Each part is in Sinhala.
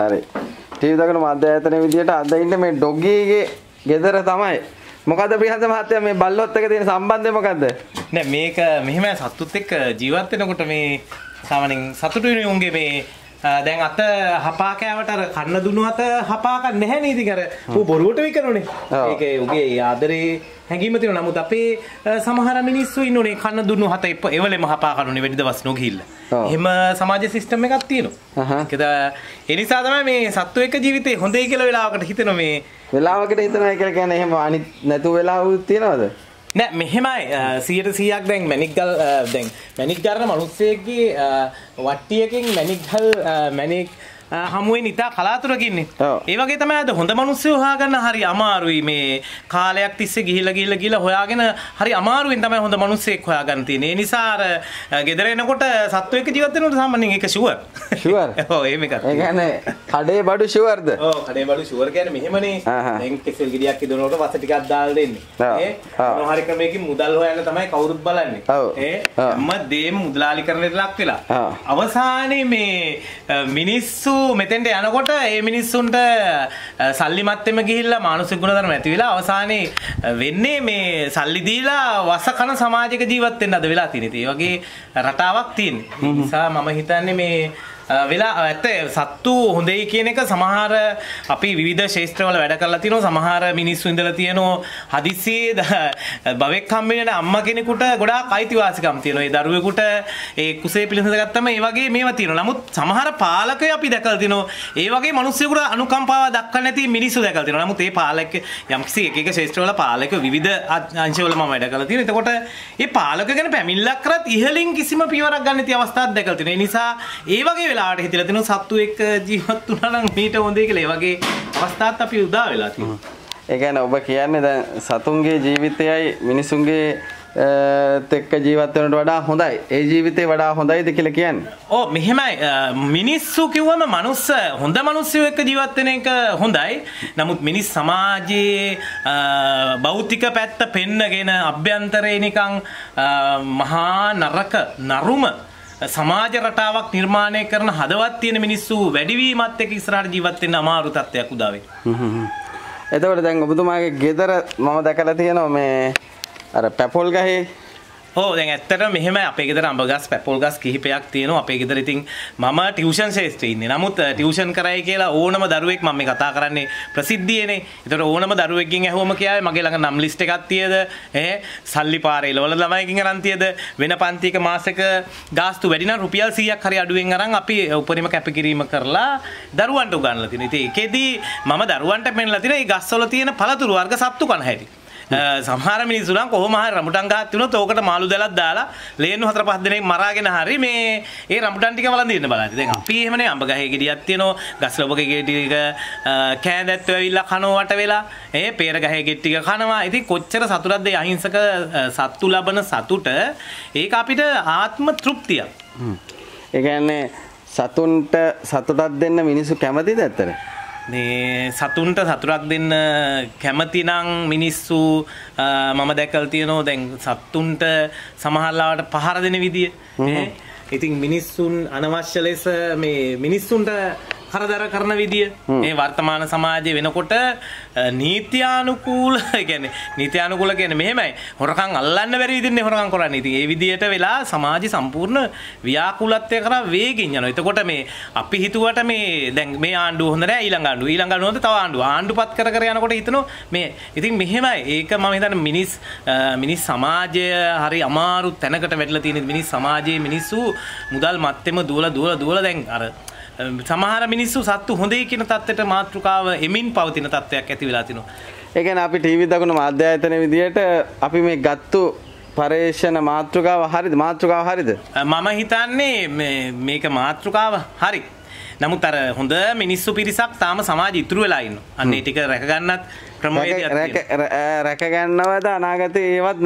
හරි. ටීවී දකින මධ්‍යයතන විදියට අද ඉන්නේ මේ ඩොගීගේ ගෙදර තමයි. මොකද ප්‍රියන්ත මහත්තයා මේ බල්ලොත් එක්ක තියෙන සම්බන්ධය මොකද්ද? නෑ මේක මෙහෙම සතුත් එක්ක ජීවත් වෙනකොට මේ සාමාන්‍යයෙන් සතුටුනේ උන්ගේ මේ දැන් අත හපා කෑවට අර කන්න දුන්නු අත හපා ගන්න නැහැ නේද? ඉතින් අර ඌ බොරුවට විකරනනේ. ඒකේ උගේ ආදරේ හැඟීම තියෙනවා. නමුත් අපේ සමහර මිනිස්සු ඉන්නෝනේ කන්න දුන්නු හත එවලෙම හපා කනුනේ වැඩි දවස් නොගිහිල්ලා. එහෙම සමාජ සිස්ටම් එකක් තියෙනවා. ඒ නිසා තමයි මේ සත්තු එක්ක ජීවිතේ හොඳයි කියලා වෙලාවකට හිතෙනවා මේ වෙලාවකට හිතනවා කියලා කියන්නේ එහෙම අනිත් නැතු වෙලාවුත් තියෙනවද? නෑ මෙහෙමයි 100%ක් දැන් මැනික්ගල් දැන් මැනික් ගන්න මිනිස්සෙක්ගේ වට්ටියකින් මැනික් හමුවෙන් ඉතා කලාතුරකින්නේ. ඒ වගේ තමයි අද හොඳ මිනිස්සු හොයාගන්න හරි අමාරුයි මේ කාලයක් තිස්සේ ගිහිල්ලා හොයාගෙන හරි අමාරුවෙන් තමයි හොඳ මිනිස්සෙක් හොයාගන්න තියෙන්නේ. ඒ නිසා අර ගෙදර එනකොට සත්තු එක්ක ජීවත් වෙනකොට සාමාන්‍යයෙන් ඒක ෂුවර්. ෂුවර්. ඔව් එහෙම එකක්. ඒ කියන්නේ කඩේ බඩු ෂුවර්ද? ඔව් කඩේ බඩු ෂුවර් කියන්නේ මෙහෙමනේ. දැන් කෙසෙල් ගෙඩියක් ඉදනකොට වස ටිකක් දාලා දෙන්නේ. මොන හරි ක්‍රමයකින් මුදල් හොයන්න තමයි කවුරුත් බලන්නේ. හැම දෙයක්ම මුදලාලිකරණයට ලක් වෙලා. අවසානයේ මේ මිනිස්සු මෙතෙන්ට යනකොට ඒ මිනිස්සුන්ට සල්ලි මත්තෙම ගිහිල්ලා මානසික ගුණධර්ම ඇති වෙලා අවසානයේ වෙන්නේ මේ සල්ලි දීලා වස කන සමාජයක ජීවත් වෙන්න අද වෙලා තියෙන. ඒ වගේ රටාවක් තියෙන්නේ. ඒ නිසා මම හිතන්නේ මේ වෙලා ඇත්ත සත්තු හොඳයි කියන එක සමහර අපි විවිධ ශාස්ත්‍රවල වැඩ කරලා තිනවා. සමහර මිනිස්සු ඉඳලා තියෙනවා හදිස්සියේ බවෙක් හම්බ වෙන අම්මා කෙනෙකුට ගොඩාක් අයිතිවාසිකම් තියෙනවා. ඒ දරුවෙකුට ඒ කුසේ පිළිසඳ ගත්තම ඒ වගේ මේවා තියෙනවා. නමුත් සමහර පාලකයෝ අපි දැකලා තිනවා ඒ වගේ මිනිස්සුන්ට අනුකම්පාව දක්වන්න නැති මිනිස්සු දැකලා තිනවා. නමුත් ඒ පාලක යම්කිසි එක ශාස්ත්‍රවල පාලකයෝ විවිධ අංශවල මම වැඩ කරලා තියෙනවා. එතකොට මේ පාලක ගැන පැමිණිල්ලක් කරත් ඉහළින් කිසිම පියවරක් ගන්න නැති අවස්ථාවක් දැකලා තිනවා. ඒ නිසා ඒ වගේ ලාට හිතලා තිනු සත්තු එක්ක ජීවත් වුණා නම් මීට හොඳයි කියලා. ඒ වගේ අවස්ථාත් අපි උදා වෙලා තියෙනවා. ඒ කියන්නේ ඔබ කියන්නේ දැන් සතුන්ගේ ජීවිතයයි මිනිසුන්ගේ එක්ක ජීවත් වෙනට වඩා හොඳයි. ඒ ජීවිතේ වඩා හොඳයිද කියලා කියන්නේ? ඔව් මෙහෙමයි. මිනිස්සු කිව්වම හොඳ මිනිස්සු එක්ක ජීවත් වෙන එක හොඳයි. නමුත් මිනිස් සමාජයේ භෞතික පැත්ත පෙන්නගෙන අභ්‍යන්තරේ නිකන් මහා නරුම සමාජ රටාවක් නිර්මාණය කරන හදවත් තියෙන මිනිස්සු වැඩිවීමත් එක්ක ඉස්සරහට ජීවත් වෙන්න අමාරු තත්ත්වයක් උදා වෙනවා. එතකොට දැන් ඔබතුමාගේ ගෙදර මම දැකලා තියෙනවා මේ අර පැපොල් ගහේ. ඔව් දැන් ඇත්තටම මෙහෙමයි අපේ ගෙදර අඹ ගස් පැපොල් ගස් කිහිපයක් තියෙනවා. අපේ ගෙදර ඉතින් මම ටියුෂන් ශාස්ත්‍රයේ ඉන්නේ. නමුත් ටියුෂන් කරයි කියලා ඕනම දරුවෙක් මම මේ කතා කරන්නේ ප්‍රසිද්ධියනේ. ඒතර ඕනම දරුවෙක්ගෙන් ඇහුවම කියාවේ මගේ ළඟ නම් ලිස්ට් එකක් තියද? සල්ලි පාරේ එළවල ළමයිකින් අරන් තියද? වෙන පන්තියක මාසෙක ගාස්තු වැඩි නම් රුපියල් 100ක් හරි අඩුවෙන් අරන් අපි උපරිම කැපකිරීම කරලා දරුවන්ට උගන්වලා තියෙනවා. ඉතින් ඒකෙදි මම දරුවන්ට පෙන්නලා තියෙන මේ ගස්වල තියෙන පළතුරු වර්ග සත්තු කන හැටි. සමහර මිනිස්සු නම් කොහොම හරි රඹුටන් ගහක් තියුණොත් ඕකට මාළු දැලක් දාලා ලේන්නු 4-5 දෙනෙක් මරාගෙන හරි මේ ඒ රඹුටන් ටික වළඳින්න බලන්න. දැන් අපි එහෙමනේ අඹ ගහේ ගෙඩියක් තියෙනවා, ගස් ලොබගේ ගෙඩි ටික කෑඳැත්තෝ ඇවිල්ලා කනවා වට වෙලා, පේර ගහේ ගෙඩි ටික කනවා. ඉතින් කොච්චර සතුටක්ද මේ අහිංසක සත්තු ලබන සතුට. ඒක අපිට ආත්ම තෘප්තියක්. ඒ කියන්නේ සතුන්ට සතුටක් දෙන්න මිනිස්සු කැමතිද ඇත්තට? මේ සතුන්ට සතුටක් දෙන්න කැමති නම් මිනිස්සු මම දැකලා තියෙනවා දැන් සතුන්ට සමහරලාවට පහර දෙන විදිය. ඉතින් මිනිස්සුන් අනවශ්‍ය ලෙස මේ මිනිස්සුන්ට කරදර කරන විදිය මේ වර්තමාන සමාජයේ වෙනකොට නීත්‍යානුකූල කියන්නේ මෙහෙමයි හොරකම් අල්ලන්න බැරි විදිහේ හොරකම් කරන්නේ. ඉතින් ඒ විදියට වෙලා සමාජය සම්පූර්ණ ව්‍යාකූලත්වය කරා වේගෙන් යනවා. එතකොට මේ අපි හිතුවට මේ දැන් මේ ආණ්ඩුව හොඳ නැහැ ඊළඟ ආණ්ඩුව හොඳ තව ආණ්ඩුපත් කර යනකොට හිතනවා මේ ඉතින් මෙහෙමයි. ඒක මම හිතන්නේ මිනිස් සමාජය හරි අමාරු තැනකට වැටලා තියෙන මිනිස් සමාජයේ මිනිස්සු මුදල් මත්තෙම දුවලා දැන් අර සමහර මිනිස්සු සත්තු හොඳයි කියන තත්ත්වයට මාතෘකාව එමින් පවතින තත්ත්වයක් ඇති වෙලා තිනවා. ඒ කියන්නේ අපි ටීවී දකුණු මාධ්‍යායතන විදියට අපි මේ ගත්තු පරේක්ෂණ මාතෘකාව හරිද? මම හිතන්නේ මේක මාතෘකාව හරි. නමුත් අර හොඳ මිනිස්සු පිරිසක් තාම සමාජය ඉතුරු වෙලා ඉන්නවා. අන්න ඒ ටික රැක ගන්නත් ක්‍රමවේදයක් තියෙනවා. රැක ගන්නවද අනාගතේ ඒවත්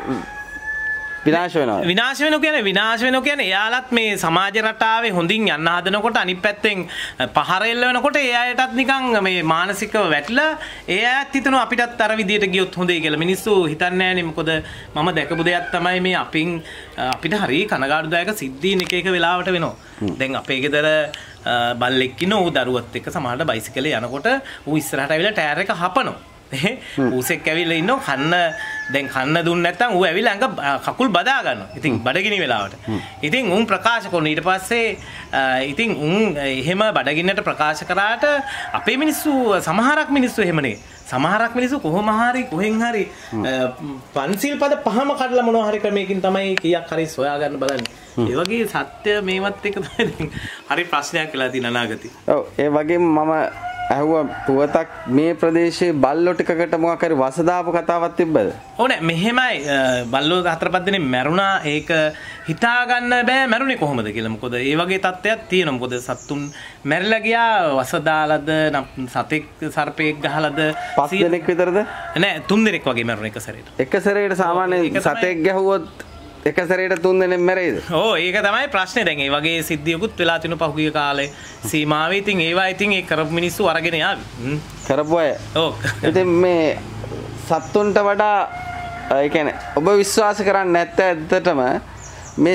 විනාශ වෙනවා කියන්නේ එයාලත් මේ සමාජ රටාවේ හොඳින් යන්න හදනකොට අනිත් පැත්තෙන් පහර එල්ල වෙනකොට ඒ අයටත් නිකන් මේ මානසිකව වැටිලා ඒ අයත් හිතනවා අපිටත් අර විදියට ගියොත් හොඳයි කියලා. මිනිස්සු හිතන්නේ නැහැනේ. මොකද මම දැකපු දෙයක් තමයි මේ අපිට හරි කනගාටුදායක සිද්ධීන් එක වෙලාවට වෙනවා. දැන් අපේ ගෙදර බල්ලෙක් ඉන්න ඌ දරුවත් එක්ක සමහරවිට බයිසිකලේ යනකොට ඌ ඉස්සරහට ඇවිල්ලා ටයර් එක හපනවා. ඌසෙක් ඇවිල්ලා ඉන්නවා කන්න දැන් කන්න දුන්නේ නැත්නම් ඌ ඇවිල්ලා අඟ කකුල් බදා ගන්නවා. ඉතින් බඩගිනි වෙලාවට. ඉතින් උන් ප්‍රකාශ කරන ඊට පස්සේ ඉතින් උන් එහෙම බඩගින්නට ප්‍රකාශ කරාට අපේ මිනිස්සු සමහරක් මිනිස්සු එහෙම නේ. සමහරක් මිනිස්සු කොහොම හරි කොහෙන් හරි පන්සිල් පද පහම කඩලා මොනවා හරි ක්‍රමයකින් තමයි කීයක් හරි සොයා ගන්න බලන්නේ. ඒ වගේ සත්‍ය මේවත් එක තමයි හරි ප්‍රශ්නයක් වෙලා තියෙන අනාගතේ. ඔව් ඒ වගේම මම ඇහුවා පුවතක් මේ ප්‍රදේශයේ බල්ලෝ ටිකකට මොකක් හරි වස දාපු කතාවක් තිබ්බද? ඕනේ මෙහෙමයි බල්ලෝ 4-5 දෙනෙක් මැරුණා. ඒක හිතා ගන්න බෑ මැරුණේ කොහොමද කියලා. මොකද ඒ වගේ තත්ත්වයක් තියෙනවා. මොකද සත්තුන් මැරිලා ගියා වස දාලාද සතෙක් සර්පෙක් ගහලාද 5 දෙනෙක් විතරද? නෑ 3 දෙනෙක් වගේ මැරුණා එක සැරේට. එක සැරේට සාමාන්‍යයෙන් සතෙක් ගැහුවොත් එක සැරේට 3 දෙනෙක් මැරෙයිද? ඕ ඒක තමයි ප්‍රශ්නේ. දැන් ඒ වගේ සිද්ධියකුත් වෙලා තිනු පහුගිය කාලේ සීමාවේ. ඉතින් ඒවා ඉතින් ඒ කරපු මිනිස්සු අරගෙන යාවි. කරපු අය. ඔව්. ඉතින් මේ සත්තුන්ට වඩා ඒ කියන්නේ ඔබ විශ්වාස කරන්නේ නැත්නම් ඇත්තටම මේ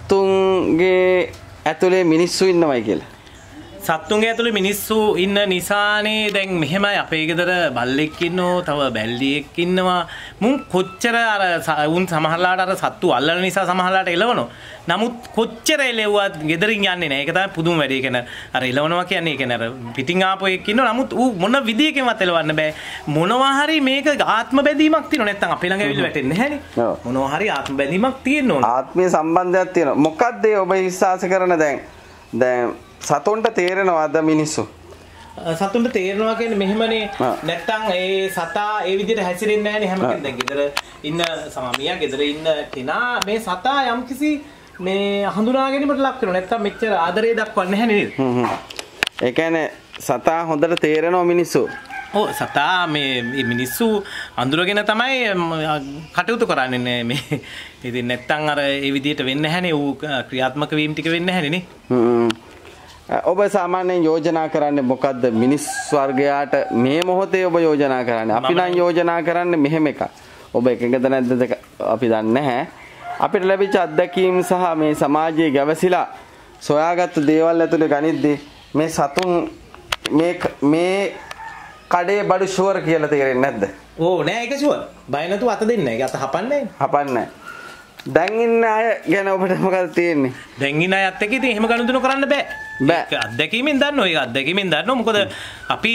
සත්තුන්ගේ ඇතුලේ මිනිස්සු ඉන්නවයි කියලා. සත්තුන්ගේ ඇතුලේ මිනිස්සු ඉන්න නිසානේ දැන් මෙහෙමයි අපේ ගෙදර බල්ලෙක් ඉන්නෝ තව බැල්ලියෙක් ඉන්නවා. මුන් කොච්චර අර උන් සමහරලාට අර සත්තු අල්ලන නිසා සමහරලාට එලවනවා. නමුත් කොච්චර එලෙව්වත් ගෙදරින් යන්නේ නැහැ. ඒක තමයි පුදුම වැඩේ. ඒ කියන්නේ අර එලවනවා කියන්නේ ඒ කියන්නේ අර පිටින් ආපු එකක් ඉන්නවා. නමුත් ඌ මොන විදියකින්වත් එලවන්න බෑ. මොනවා හරි මේක ආත්ම බැඳීමක් තියෙනවා. නැත්තම් අපේ ළඟ ඇවිල්ලා වැටෙන්නේ නැහැනේ. මොනවා හරි ආත්ම බැඳීමක් තියෙන්න ඕන. ආත්මීය සම්බන්ධයක් තියෙනවා. මොකක්ද ඔබ විශ්වාස කරන දැන් සතුන්ට තේරෙනවද මිනිස්සු? සතුන්ට තේරෙනවා කියන්නේ මෙහෙමනේ. නැත්තම් ඒ සතා ඒ විදිහට හැසිරෙන්නේ නැහැනේ හැම කෙනෙක්. දැන් ගෙදර ඉන්න සමාමියා ගෙදර ඉන්න කෙනා මේ සතා යම්කිසි මේ හඳුනා ගැනීමට ලක් වෙනවා. නැත්තම් මෙච්චර ආදරේ දක්වන්නේ නැහැ නේද? ඒ කියන්නේ සතා හොඳට තේරෙනවා මිනිස්සු. ඔව් සතා මේ මිනිස්සු අඳුරගෙන තමයි කටයුතු කරන්නේ මේ. ඉතින් නැත්තම් අර ඒ විදිහට වෙන්නේ නැහැනේ. ඌ ක්‍රියාත්මක වීම ටික වෙන්නේ නැහැනේ නේ. ඔබ සාමාන්‍යයෙන් යෝජනා කරන්නේ මොකද්ද මිනිස් වර්ගයාට මේ මොහොතේ ඔබ යෝජනා කරන්නේ? අපි නම් යෝජනා කරන්නේ මෙහෙම එකක්. ඔබ එකඟද නැද්ද අපි දන්නේ නැහැ. අපිට ලැබිච්ච අත්දැකීම් සහ මේ සමාජයේ ගැවසිලා සොයාගත්තු දේවල් ඇතුලේ ගනිද්දී මේ සතුන් මේ කඩේ බඩු ෂුවර් කියලා තේරෙන්නේ නැද්ද? ඕ නෑ ඒක ෂුවර්. බය නැතුව අත දෙන්නේ නැහැ. ඒක අත හපන්නේ නැහැ. හපන්නේ නැහැ. දැන් ඉන්න අය ගැන ඔබට මොකද තියෙන්නේ? දැන් ඉන්න අයත් එක්ක ඉතින් එහෙම ගනුදෙනු කරන්න බෑ. ඒක අත්දැකීමෙන් දන්නවා. ඒක අත්දැකීමෙන් දන්නවා. මොකද අපි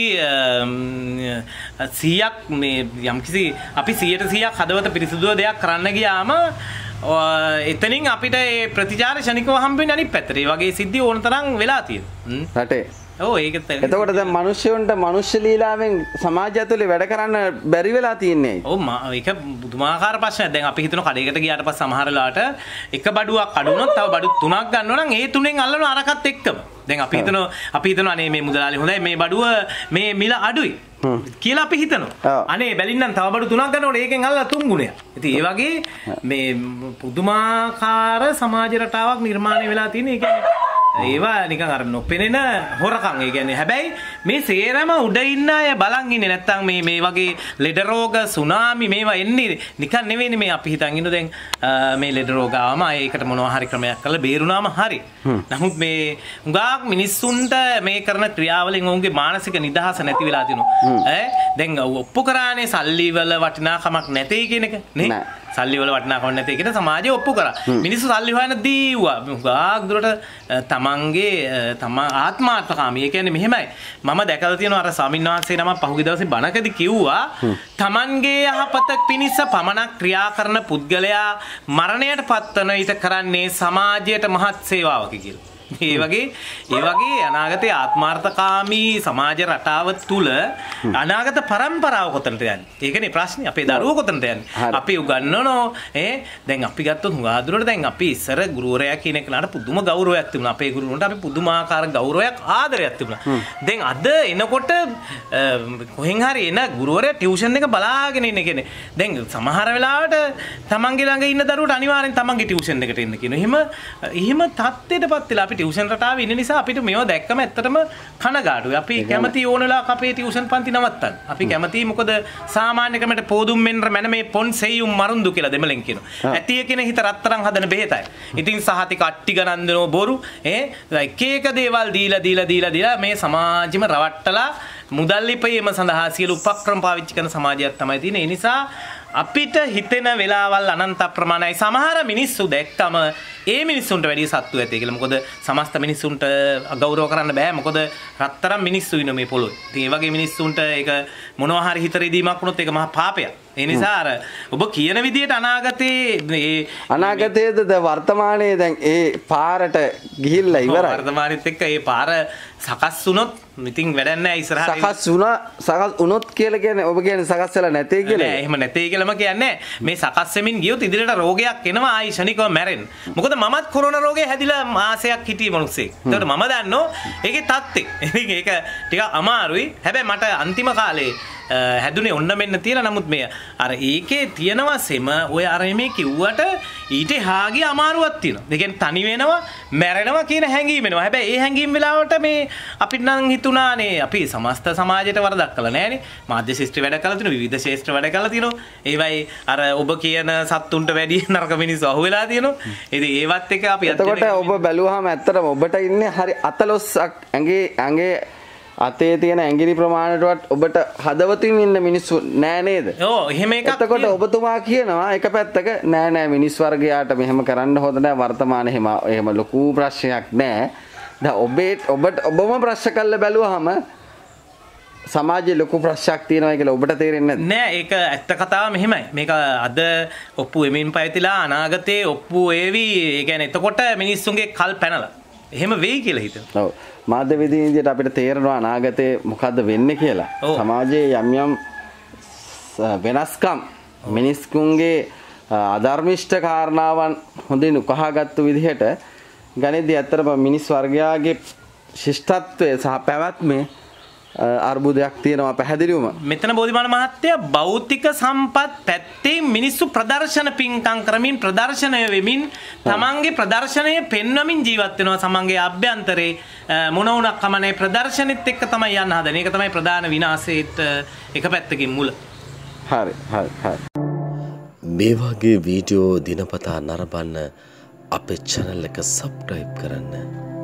100ක් මේ යම්කිසි අපි 100% හදවත පිරිසිදුව දෙයක් කරන්න ගියාම එතනින් අපිට ඒ ප්‍රතිචාර ශනිකව හම්බ වෙන්නේ අනිත් පැත්තට. ඒ වගේ සිද්ධි ඕන තරම් වෙලා තියෙනවා. රටේ. ඔව් ඒකත්. එතකොට දැන් මිනිස්සුන්ට මනුෂ්‍ය ලීලාවෙන් සමාජය ඇතුලේ වැඩ කරන්න බැරි වෙලා තියන්නේ. ඔව් ඒක පුදුමාකාර ප්‍රශ්නයක්. දැන් අපි හිතන කඩේකට ගියාට පස්සේ සමහර වෙලාවට එක බඩුවක් අඩුනොත් තව බඩු 3ක් ගන්නවා නම් ඒ තුනෙන් අල්ලනවා අරකට එක්කම. දැන් අපි හිතනවා අනේ මේ මුදලාලි හොඳයි මේ බඩුව මේ මිල අඩුයි කියලා අපි හිතනවා. අනේ බැලින්නම් තව බඩු 3ක් ගන්නකොට ඒකෙන් අල්ලලා 3 ගුණයක්. ඉතින් ඒ වගේ මේ පුදුමාකාර සමාජ රටාවක් නිර්මාණය වෙලා තියෙන. ඒ කියන්නේ ඒවා නිකන් අර නොපෙනෙන හොරකම්. ඒ කියන්නේ හැබැයි මේ සේරම උඩ ඉන්න අය බලන් ඉන්නේ නැත්තම් මේ වගේ ලෙඩ රෝග සුනාමි මේවා එන්නේ නිකන් නෙවෙයිනේ. මේ අපි හිතන් ඉන්න දැන් මේ ලෙඩ රෝග ආවම ඒකට මොනවා හරි ක්‍රමයක් කරලා බේරුණාම හරි. නමුත් මේ උඟාක් මිනිස්සුන්ට මේ කරන ක්‍රියාවලින් ඔවුන්ගේ මානසික නිදහස නැති වෙලා තිනවා. දැන් ඔප්පු කරානේ සල්ලි වල වටිනාකමක් නැtei කියන එක නේ. සල්ලි වල වටිනාකමක් නැtei කියන සමාජය ඔප්පු කරා. මිනිස්සු සල්ලි හොයන දීවා. උඟාක් දුරට තමන්ගේ ආත්මාර්ථකාමී. ඒ කියන්නේ මෙහෙමයි. මම දැකලා තියෙනවා අර ස්වාමීන් වහන්සේ නම පහුගිය දවසේ බණකදී කිව්වා තමන්ගේ යහපත පිණිස පමණක් ක්‍රියා කරන පුද්ගලයා මරණයට පත්වන ඊට කරන්නේ සමාජයට මහත් සේවාවක් කියලා. ඒ වගේ අනාගතයේ ආත්මාර්ථකාමී සමාජ රටාව තුල අනාගත පරම්පරාව කොතනට යන්නේ? ඒකනේ ප්‍රශ්නේ. අපේ දරුවෝ කොතනට යන්නේ? අපි උගන්වනෝ දැන් අපි ගත්තොත් හුඟාදුරට දැන් අපි ඉස්සර ගුරුවරයා කියන කෙනාට පුදුම ගෞරවයක් තිබුණා. අපේ ගුරුවරුන්ට අපි පුදුමාකාර ගෞරවයක් ආදරයක් තිබුණා. දැන් අද එනකොට කොහෙන් හරි එන ගුරුවරයා ටියුෂන් එක බලාගෙන ඉන්නේ කියන්නේ. දැන් සමහර වෙලාවට තමන්ගේ ළඟ ඉන්න දරුවට අනිවාර්යෙන් තමන්ගේ ටියුෂන් එකට එන්න කියනවා. එහෙම තත්ත්වයටපත් වෙලා අපි ටියුෂන් රටාවේ ඉන්න නිසා අපිට මේව දැක්කම ඇත්තටම කනගාටුයි. අපි කැමති ඕන වෙලාවක අපේ ටියුෂන් පන්ති නවත්තන්න. අපි කැමති මොකද සාමාන්‍ය ක්‍රමයට පොදුම් මෙන්න මැන මේ පොන් සෙයියුම් මරුන්දු කියලා දෙමළෙන් කියනවා. ඇතිය කියන හිත රත්තරන් හදන බෙහෙතයි. ඉතින් සහතික අට්ටි ගණන් දෙනව බොරු එක එක දේවල් දීලා මේ සමාජෙම රවට්ටලා මුදල් ඉපයීම සඳහා සියලු උපක්‍රම පාවිච්චි කරන සමාජයක් තමයි තියෙන්නේ. ඒ නිසා අපිට හිතෙන වෙලාවල් අනන්ත ප්‍රමාණයි. සමහර මිනිස්සු දැක්කම ඒ මිනිස්සුන්ට වැඩි සත්තු ඇතේ කියලා. මොකද සමස්ත මිනිස්සුන්ට ගෞරව කරන්න බෑ. මොකද රත්තරන් මිනිස්සු ඉන්න මේ පොළොවේ. ඉතින් ඒ වගේ මිනිස්සුන්ට ඒක මොනවා හරි හිත රිදීමක් වුණොත් ඒක මහා පාපයක්. ඒ නිසා අර ඔබ කියන විදිහට අනාගතයේද වර්තමානයේ දැන් ඒ පාරට ගිහිල්ලා ඉවරයි. වර්තමානෙත් එක්ක ඒ පාර සකස් වුණොත් ඉතින් වැඩක් නැහැ ඉස්සරහට. සකස් වුණොත් කියලා කියන්නේ ඔබ කියන්නේ සකස් වෙලා නැtei කියලා. නෑ එහෙම නැtei කියලාම කියන්නේ මේ සකස් වෙමින් ගියොත් ඉදිරියට රෝගයක් එනවා ආයි ශනිකව මැරෙන්න. මොකද මමත් කොරෝනා රෝගේ හැදිලා මාසයක් හිටියේ මිනිස්සෙක්. ඒකට මම දන්නෝ ඒකේ තත්ත්වේ. ඉතින් ඒක ටිකක් අමාරුයි. හැබැයි මට අන්තිම කාලේ හැදුනේ ඔන්න මෙන්න තියලා නමුත් මේ අර ඒකේ තියෙනවා සෙම ඔය අර මේ කිව්වට ඊට හාගේ අමාරුවක් තියෙනවා. ඒ කියන්නේ තනි වෙනවා මැරෙනවා කියන හැඟීම එනවා. හැබැයි ඒ හැඟීම් වෙලාවට මේ අපිට නම් හිතුණානේ අපි සමස්ත සමාජයට වරදක් කළා නෑනේ. මාධ්‍ය ශිෂ්ට්‍ර වැඩ කළා තියෙනවා විවිධ ශිෂ්ට්‍ර වැඩ කළා තියෙනවා. ඒවයි අර ඔබ කියන සත්තුන්ට වැඩි නරක මිනිස්සු අහුවෙලා තියෙනවා. ඉතින් ඒවත් එක අපි එතකොට ඔබ බැලුවාම ඇත්තටම ඔබට ඉන්නේ හරි අතලොස්සක් ඇඟේ අතේ තියෙන ඇඟිලි ප්‍රමාණයටවත් ඔබට හදවතින් ඉන්න මිනිස්සු නෑ නේද? ඔව් එහෙම එකක්. එතකොට ඔබතුමා කියනවා එක පැත්තක නෑ මිනිස් වර්ගයාට මෙහෙම කරන්න හොඳ නෑ වර්තමාන එහෙම ලොකු ප්‍රශ්නයක් නෑ. දැන් ඔබම ප්‍රශ්න කළා බැලුවාම සමාජයේ ලොකු ප්‍රශ්නයක් තියෙනවා කියලා ඔබට තේරෙන්නේ නැද්ද? නෑ ඒක ඇත්ත කතාව මෙහෙමයි. මේක අද ඔප්පු වෙමින් පයතිලා අනාගතේ ඔප්පු වේවි. ඒ කියන්නේ එතකොට මිනිස්සුන්ගේ කල් පැනලා. එහෙම වෙයි කියලා හිතනවා. ඔව්. මාධ්‍යවේදීන් විදියට අපිට තේරෙනවා අනාගතේ මොකද්ද වෙන්නේ කියලා. සමාජයේ යම් වෙනස්කම් මිනිස්කුන්ගේ අධර්මිෂ්ඨ කාරණාවන් හොඳින් උකහාගත්තු විදිහට ගණිතය ඇත්තටම මිනිස් වර්ගයාගේ ශිෂ්ටත්වය සහ පැවැත්මේ අර්බුදයක් තියෙනවා පැහැදිලිවම. මෙතන බෝධිමාන මහත්තයා භෞතික සම්පත් පැත්තේ මිනිස්සු ප්‍රදර්ශන පින්කම් කරමින් ප්‍රදර්ශනය වෙමින් තමන්ගේ ප්‍රදර්ශනය පෙන්වමින් ජීවත් වෙනවා. සමන්ගේ අභ්‍යන්තරේ මොන වුණක් කමනේ ප්‍රදර්ශනෙත් එක්ක තමයි යන්න හදන. ඒක තමයි ප්‍රධාන විනාශයේත් එක පැත්තකින් මුල. හරි. මේ වගේ වීඩියෝ දිනපතා නරඹන්න අපේ channel එක subscribe කරන්න.